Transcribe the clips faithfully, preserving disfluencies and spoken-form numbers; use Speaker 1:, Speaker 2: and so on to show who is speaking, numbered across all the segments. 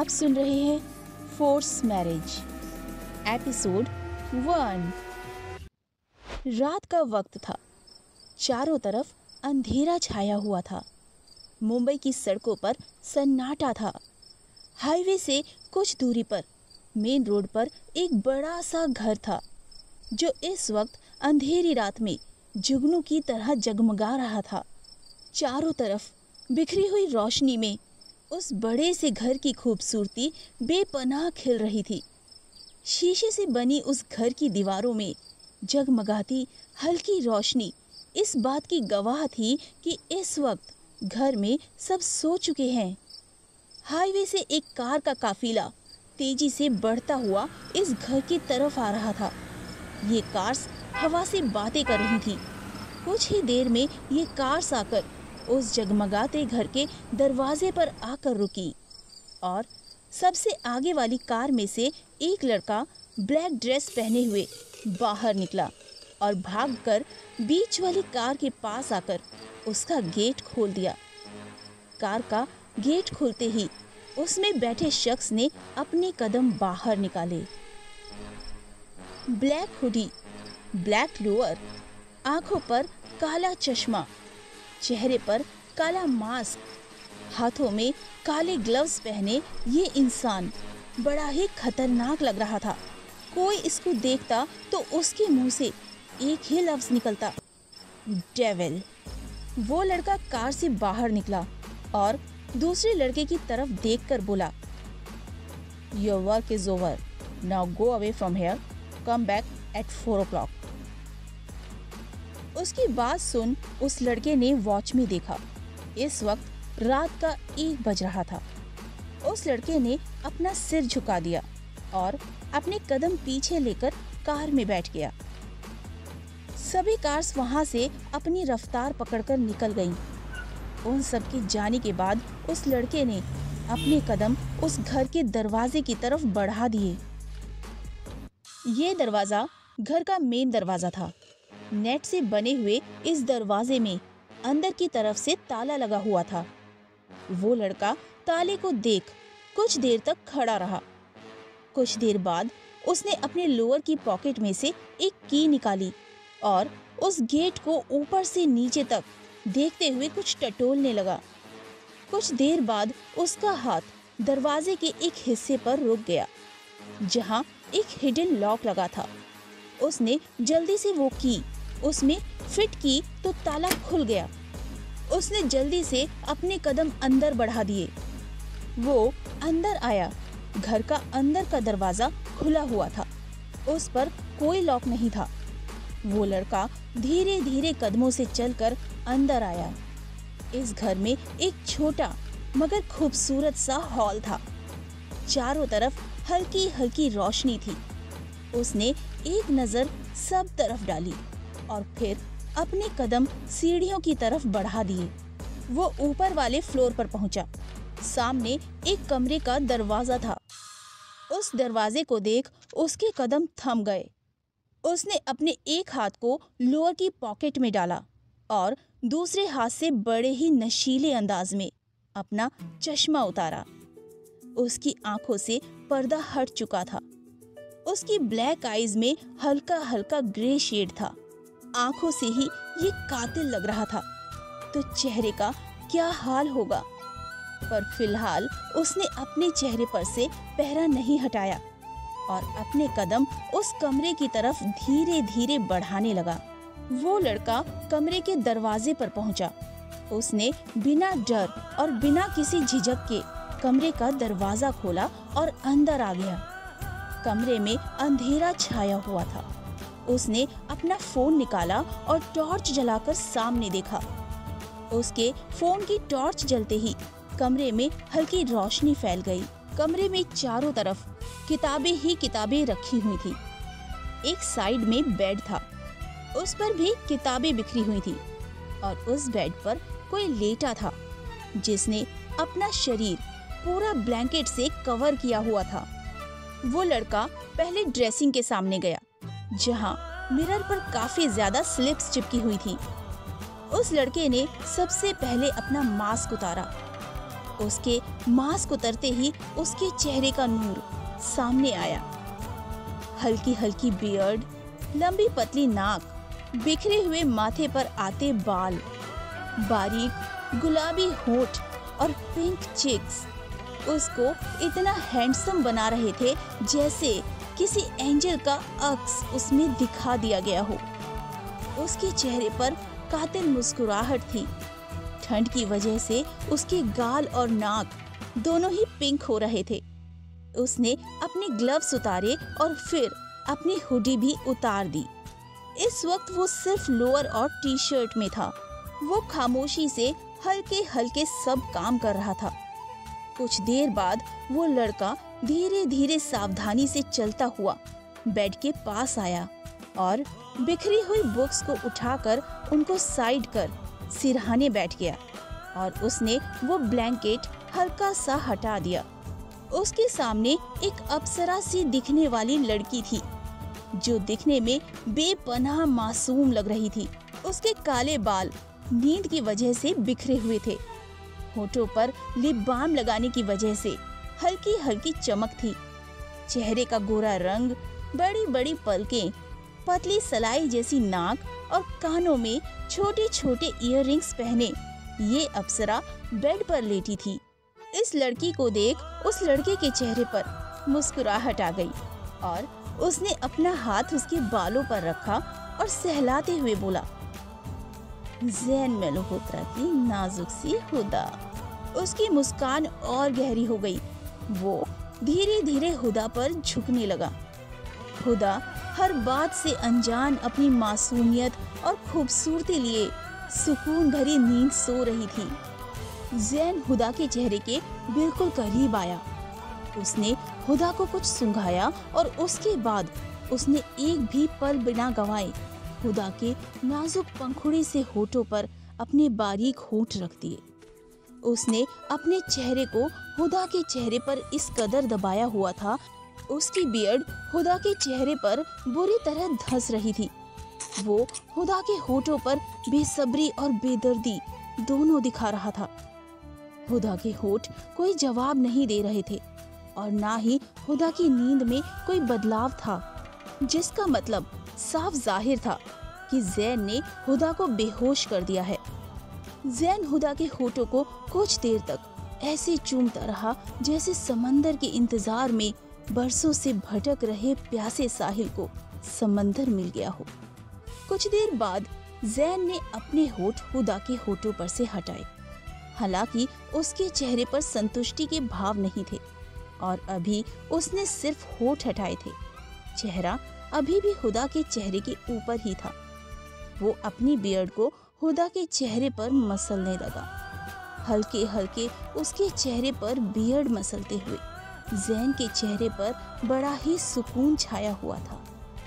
Speaker 1: आप सुन रहे हैं फोर्स मैरिज एपिसोड वन। रात का वक्त था। चारों तरफ अंधेरा छाया हुआ था। मुंबई की सड़कों पर सन्नाटा था। हाईवे से कुछ दूरी पर मेन रोड पर एक बड़ा सा घर था जो इस वक्त अंधेरी रात में जुगनू की तरह जगमगा रहा था। चारों तरफ बिखरी हुई रोशनी में उस बड़े से घर की खूबसूरती बेपनाह खिल रही थी। शीशे से बनी उस घर की दीवारों में जगमगाती हल्की रोशनी इस बात की गवाह थी कि इस वक्त घर में सब सो चुके हैं। हाईवे से एक कार का काफिला तेजी से बढ़ता हुआ इस घर की तरफ आ रहा था। ये कार्स हवा से बातें कर रही थी। कुछ ही देर में ये कार्स आकर उस जगमगाते घर के दरवाजे पर आकर रुकी और सबसे आगे वाली कार में से एक लड़का ब्लैक ड्रेस पहने हुए बाहर निकला और भागकर बीच वाली कार के पास आकर उसका गेट खोल दिया। कार का गेट खुलते ही उसमें बैठे शख्स ने अपने कदम बाहर निकाले। ब्लैक हुडी, ब्लैक लोअर, आंखों पर काला चश्मा, चेहरे पर काला मास्क, हाथों में काले ग्लव्स पहने ये इंसान बड़ा ही खतरनाक लग रहा था। कोई इसको देखता तो उसके मुंह से एक ही लफ्ज निकलता, डेविल। वो लड़का कार से बाहर निकला और दूसरे लड़के की तरफ देखकर बोला, your work is over, now go away from here, come back at four o'clock. उसकी बात सुन उस लड़के ने वॉच में देखा। इस वक्त रात का एक बज रहा था। उस लड़के ने अपना सिर झुका दिया और अपने कदम पीछे लेकर कार में बैठ गया। सभी कार्स वहां से अपनी रफ्तार पकड़कर निकल गईं। उन सब के जाने के बाद उस लड़के ने अपने कदम उस घर के दरवाजे की तरफ बढ़ा दिए। ये दरवाजा घर का मेन दरवाजा था। नेट से बने हुए इस दरवाजे में अंदर की तरफ से ताला लगा हुआ था। वो लड़का ताले को देख कुछ देर तक खड़ा रहा। कुछ देर बाद उसने अपने लोअर की पॉकेट में से एक की निकाली और उस गेट को ऊपर से नीचे तक देखते हुए कुछ टटोलने लगा। कुछ देर बाद उसका हाथ दरवाजे के एक हिस्से पर रुक गया जहां एक हिडन लॉक लगा था। उसने जल्दी से वो की उसमें फिट की तो ताला खुल गया। उसने जल्दी से अपने कदम अंदर बढ़ा दिए। वो अंदर आया। घर का अंदर का दरवाजा खुला हुआ था। उस पर कोई लॉक नहीं था। वो लड़का धीरे धीरे कदमों से चलकर अंदर आया। इस घर में एक छोटा मगर खूबसूरत सा हॉल था। चारों तरफ हल्की हल्की रोशनी थी। उसने एक नजर सब तरफ डाली और फिर अपने कदम सीढ़ियों की तरफ बढ़ा दिए। वो ऊपर वाले फ्लोर पर पहुंचा। सामने एक कमरे का दरवाजा था। उस दरवाजे को देख उसके कदम थम गए। उसने अपने एक हाथ को लोअर की पॉकेट में डाला और दूसरे हाथ से बड़े ही नशीले अंदाज में अपना चश्मा उतारा। उसकी आंखों से पर्दा हट चुका था। उसकी ब्लैक आईज में हल्का हल्का ग्रे शेड था। आंखों से ही ये कातिल लग रहा था। तो चेहरे का क्या हाल होगा। पर फिलहाल उसने अपने चेहरे पर से पहरा नहीं हटाया और अपने कदम उस कमरे की तरफ धीरे धीरे बढ़ाने लगा। वो लड़का कमरे के दरवाजे पर पहुंचा। उसने बिना डर और बिना किसी झिझक के कमरे का दरवाजा खोला और अंदर आ गया। कमरे में अंधेरा छाया हुआ था। उसने अपना फोन निकाला और टॉर्च जलाकर सामने देखा। उसके फोन की टॉर्च जलते ही कमरे में हल्की रोशनी फैल गई। कमरे में चारों तरफ किताबें ही किताबें रखी हुई थी। एक साइड में बेड था। उस पर भी किताबें बिखरी हुई थी और उस बेड पर कोई लेटा था जिसने अपना शरीर पूरा ब्लैंकेट से कवर किया हुआ था। वो लड़का पहले ड्रेसिंग के सामने गया जहां मिरर पर काफी ज्यादा स्लिप्स चिपकी हुई थी। उस लड़के ने सबसे पहले अपना मास्क उतारा। उसके मास्क उतरते ही उसके चेहरे का नूर सामने आया। हल्की हल्की बियर्ड, लंबी पतली नाक, बिखरे हुए माथे पर आते बाल, बारीक गुलाबी होठ और पिंक चिक्स उसको इतना हैंडसम बना रहे थे जैसे किसी एंजल का अक्स उसमें दिखा दिया गया हो। उसके चेहरे पर कातिल मुस्कुराहट थी। ठंड की वजह से उसके गाल और नाक दोनों ही पिंक हो रहे थे। उसने अपने ग्लव्स उतारे और फिर अपनी हुडी भी उतार दी। इस वक्त वो सिर्फ लोअर और टी शर्ट में था। वो खामोशी से हल्के हल्के सब काम कर रहा था। कुछ देर बाद वो लड़का धीरे धीरे सावधानी से चलता हुआ बेड के पास आया और बिखरी हुई बुक्स को उठाकर उनको साइड कर सिरहाने बैठ गया और उसने वो ब्लैंकेट हल्का सा हटा दिया। उसके सामने एक अप्सरा सी दिखने वाली लड़की थी जो दिखने में बेपनाह मासूम लग रही थी। उसके काले बाल नींद की वजह से बिखरे हुए थे। होठों पर लिप बाम लगाने की वजह से हल्की हल्की चमक थी। चेहरे का गोरा रंग, बड़ी बड़ी पलकें, पतली सलाई जैसी नाक और कानों में छोटे छोटे इयररिंग्स पहने ये अप्सरा बेड पर लेटी थी। इस लड़की को देख उस लड़के के चेहरे पर मुस्कुराहट आ गई और उसने अपना हाथ उसके बालों पर रखा और सहलाते हुए बोला, ज़ैन मल्होत्रा की नाजुक सी हुदा। उसकी मुस्कान और गहरी हो गई। वो धीरे धीरे हुदा पर झुकने लगा। हुदा हर बात से अनजान अपनी मासूमियत और खूबसूरती लिए सुकून भरी नींद सो रही थी। ज़ैन हुदा के चेहरे के बिल्कुल करीब आया। उसने हुदा को कुछ सुंघाया और उसके बाद उसने एक भी पल बिना गंवाए हुदा के नाजुक पंखुड़ी से होठों पर अपने बारीक होठ रख दिए। उसने अपने चेहरे को हुदा के चेहरे पर इस कदर दबाया हुआ था, उसकी बियर्ड हुदा के चेहरे पर बुरी तरह धंस रही थी। वो हुदा के होठों पर बेसब्री और बेदर्दी दोनों दिखा रहा था। हुदा के होठ कोई जवाब नहीं दे रहे थे और ना ही हुदा की नींद में कोई बदलाव था, जिसका मतलब साफ जाहिर था कि ज़ैन ने हुदा को बेहोश कर दिया है। ज़ैन हुदा के होठों को कुछ देर तक ऐसे चूमता रहा जैसे समंदर के इंतजार में बरसों से भटक रहे प्यासे साहिल को समंदर मिल गया हो। कुछ देर बाद ज़ैन ने अपने होठ हुदा के होठों पर से हटाए। हालांकि उसके चेहरे पर संतुष्टि के भाव नहीं थे और अभी उसने सिर्फ होठ हटाए थे। चेहरा अभी भी हुदा के चेहरे के ऊपर ही था। वो अपनी बियर्ड को हुदा के चेहरे पर मसलने लगा। हल्के हल्के उसके चेहरे पर बियर्ड मसलते हुए ज़ैन के चेहरे पर बड़ा ही सुकून छाया हुआ था।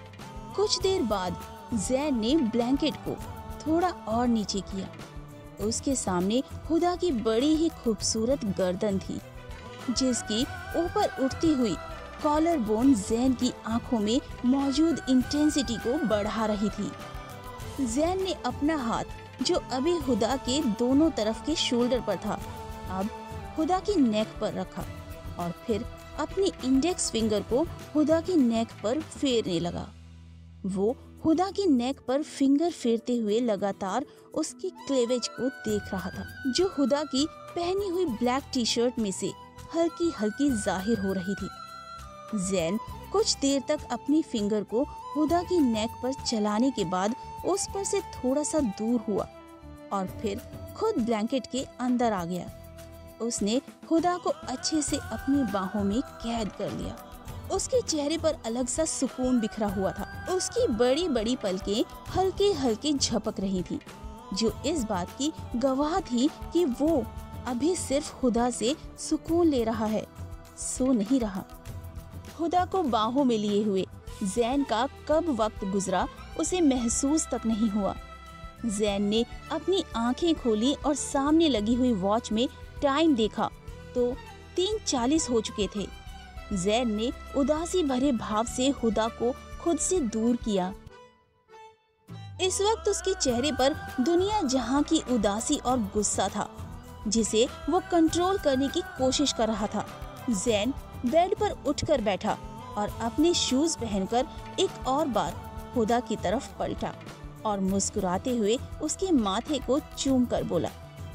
Speaker 1: कुछ देर बाद ज़ैन ने ब्लैंकेट को थोड़ा और नीचे किया। उसके सामने हुदा की बड़ी ही खूबसूरत गर्दन थी, जिसकी ऊपर उठती हुई कॉलर बोन ज़ैन की आंखों में मौजूद इंटेंसिटी को बढ़ा रही थी। ज़ैन ने अपना हाथ जो अभी हुदा के दोनों तरफ के शोल्डर पर था, अब हुदा की नेक पर रखा और फिर अपनी इंडेक्स फिंगर को हुदा की नेक पर फेरने लगा। वो हुदा की नेक पर फिंगर फेरते हुए लगातार उसकी क्लेवेज को देख रहा था, जो हुदा की पहनी हुई ब्लैक टी शर्ट में से हल्की हल्की जाहिर हो रही थी। ज़ैन कुछ देर तक अपनी फिंगर को हुदा की नेक पर चलाने के बाद उस पर से थोड़ा सा दूर हुआ और फिर खुद ब्लैंकेट के अंदर आ गया। उसने हुदा को अच्छे से अपनी बाहों में कैद कर लिया। उसके चेहरे पर अलग सा सुकून बिखरा हुआ था। उसकी बड़ी बड़ी पलकें हल्के हल्के झपक रही थी, जो इस बात की गवाह थी कि वो अभी सिर्फ हुदा से सुकून ले रहा है, सो नहीं रहा। हुदा को बाहों में लिए हुए ज़ैन का कब वक्त गुजरा उसे महसूस तक नहीं हुआ। ज़ैन ने अपनी आंखें खोली और सामने लगी हुई वॉच में टाइम देखा तो तीन चालीस हो चुके थे। ज़ैन ने उदासी भरे भाव से हुदा को खुद से दूर किया। इस वक्त उसके चेहरे पर दुनिया जहां की उदासी और गुस्सा था। जिसे वो कंट्रोल करने की कोशिश कर रहा था। जैन बेड पर उठकर बैठा और अपने शूज पहनकर एक और बार हुदा की तरफ पलटा और मुस्कुराते हुए उसके माथे को चूम कर बोला,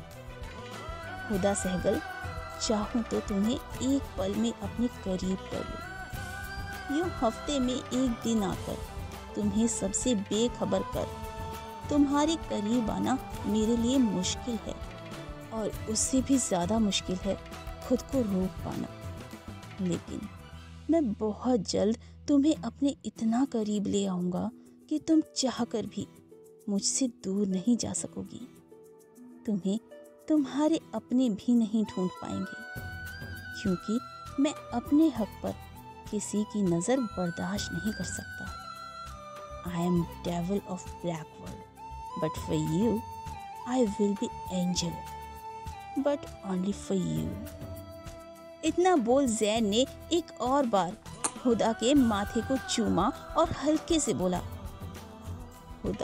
Speaker 1: हुदा सहगल, चाहूं तो तुम्हें एक पल में अपने करीब कर लूं। यूं हफ्ते में एक दिन आकर तुम्हें सबसे बेखबर कर तुम्हारे करीब आना मेरे लिए मुश्किल है, और उससे भी ज्यादा मुश्किल है खुद को रोक पाना। लेकिन मैं बहुत जल्द तुम्हें अपने इतना करीब ले आऊंगा कि तुम चाहकर भी मुझसे दूर नहीं जा सकोगी। तुम्हें तुम्हारे अपने भी नहीं ढूंढ पाएंगे, क्योंकि मैं अपने हक पर किसी की नजर बर्दाश्त नहीं कर सकता। I am devil of black world, but for you I will be angel, but only for you. इतना बोल जैन ने एक और बार हुदा के माथे को चूमा और हल्के से बोला, हुदा,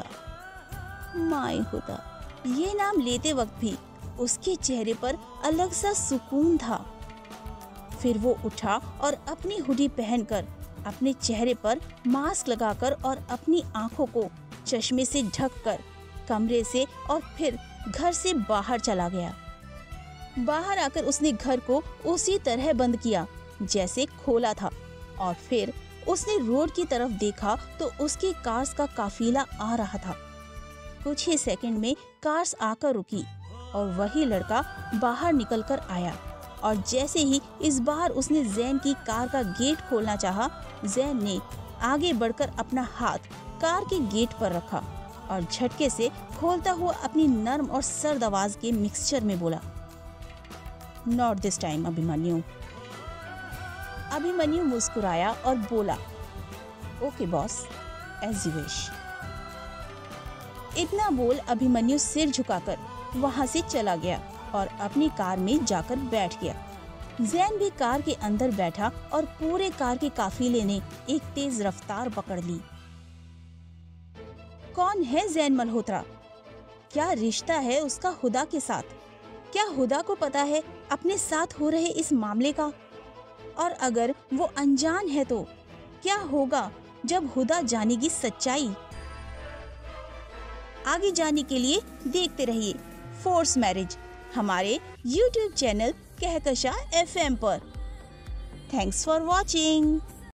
Speaker 1: माय हुदा। ये नाम लेते वक्त भी उसके चेहरे पर अलग सा सुकून था। फिर वो उठा और अपनी हुडी पहनकर अपने चेहरे पर मास्क लगाकर और अपनी आंखों को चश्मे से ढककर कमरे से और फिर घर से बाहर चला गया। बाहर आकर उसने घर को उसी तरह बंद किया जैसे खोला था, और फिर उसने रोड की तरफ देखा तो उसकी कार्स का काफिला आ रहा था। कुछ ही सेकंड में कार्स आकर रुकी और वही लड़का बाहर निकलकर आया, और जैसे ही इस बार उसने जैन की कार का गेट खोलना चाहा, जैन ने आगे बढ़कर अपना हाथ कार के गेट पर रखा और झटके से खोलता हुआ अपनी नर्म और सर्द आवाज के मिक्सचर में बोला, not this time Abhimanyu. Abhimanyu मुस्कुराया और बोला, okay boss, as you wish. इतना बोल अभिमन्यु सिर झुकाकर वहां से चला गया और अपनी कार में जाकर बैठ गया। जैन भी कार के अंदर बैठा और पूरे कार के काफिले ने एक तेज रफ्तार पकड़ ली। कौन है जैन मल्होत्रा? क्या रिश्ता है उसका हुदा के साथ? क्या हुदा को पता है अपने साथ हो रहे इस मामले का? और अगर वो अनजान है तो क्या होगा जब हुदा जानेगी सच्चाई? आगे जाने के लिए देखते रहिए फोर्स मैरिज हमारे YouTube channel Kahkasha F M पर। Thanks for watching.